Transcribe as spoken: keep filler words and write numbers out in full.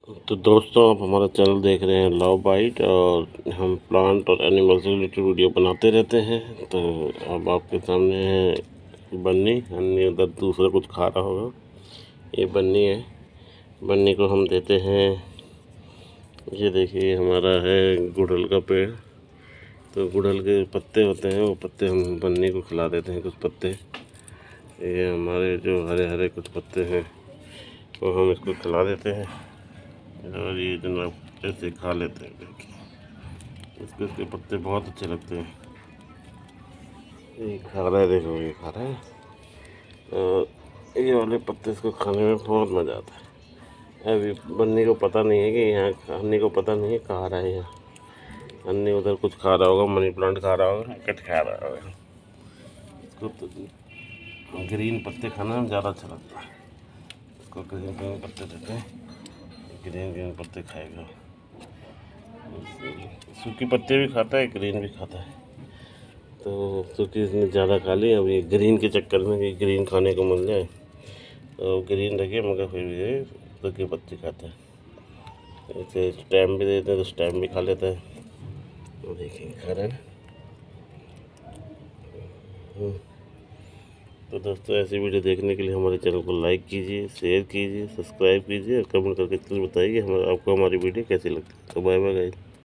तो दोस्तों, आप हमारा चैनल देख रहे हैं लव बाइट, और हम प्लांट और एनिमल से रिलेटेड वीडियो बनाते रहते हैं। तो अब आपके सामने है बन्नी। अन्य उधर दूसरा कुछ खा रहा होगा। ये बन्नी है। बन्नी को हम देते हैं, ये देखिए हमारा है गुड़हल का पेड़। तो गुड़हल के पत्ते होते हैं, वो पत्ते हम बन्नी को खिला देते हैं। कुछ पत्ते ये हमारे जो हरे हरे कुछ पत्ते हैं वो हम इसको खिला देते हैं, और ये जनाब ऐसे खा लेते हैं। देखिए इसके इसके पत्ते बहुत अच्छे लगते हैं। ये खा रहा है, देखो ये खा रहा है। और ये वाले पत्ते इसको खाने में बहुत मज़ा आता है। अभी बन्नी को पता नहीं है कि यहाँ, अन्नी को पता नहीं है कहाँ रहा है यहाँ। अन्नी उधर कुछ खा रहा होगा, मनी प्लांट खा रहा होगा, कट खा रहा होगा। इसको तो ग्रीन पत्ते खाना में ज़्यादा अच्छा लगता है। इसको ग्रीन ग्रीन पत्ते देते हैं, ग्रीन ग्रीन पत्ते खाएगा। सूखे पत्ते भी खाता है, ग्रीन भी खाता है। तो सूखी इसने ज़्यादा खा ली। अब ये ग्रीन के चक्कर में कि ग्रीन खाने को मिल जाए, तो ग्रीन रखे, मगर फिर भी ये सूखे पत्ते खाता है। ऐसे स्टैम्प भी देते हैं तो स्टैम्प भी खा लेता है। तो देखिए खा रहा है। तो दोस्तों, ऐसी वीडियो देखने के लिए हमारे चैनल को लाइक कीजिए, शेयर कीजिए, सब्सक्राइब कीजिए और कमेंट करके जरूर बताइए हमारा आपको हमारी वीडियो कैसी लगती है। तो बाय बाय गाइस।